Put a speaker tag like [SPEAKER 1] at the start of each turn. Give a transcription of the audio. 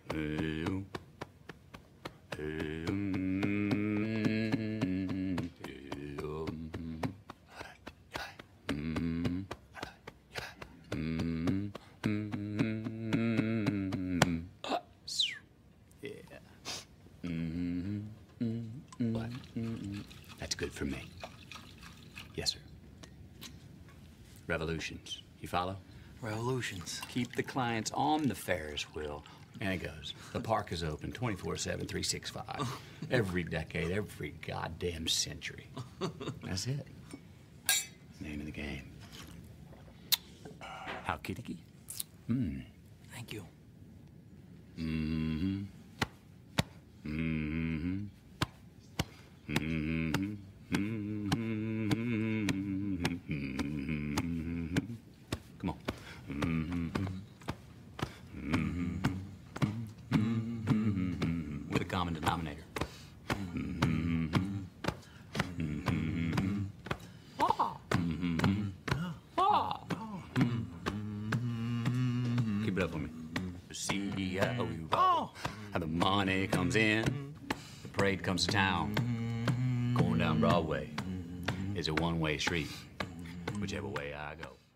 [SPEAKER 1] What? That's good for me. Yes, sir. Revolutions. You follow?
[SPEAKER 2] Revolutions.
[SPEAKER 1] Keep the clients on the Ferris wheel. And it goes. The park is open 24/7, 365. Every decade, every goddamn century. That's it. Name of the game. How kitty?
[SPEAKER 2] Thank you.
[SPEAKER 1] Come on. With a common denominator. Keep it up for me. See how we roll. How the money comes in. The parade comes to town. Going down Broadway is a one-way street. Whichever way I go.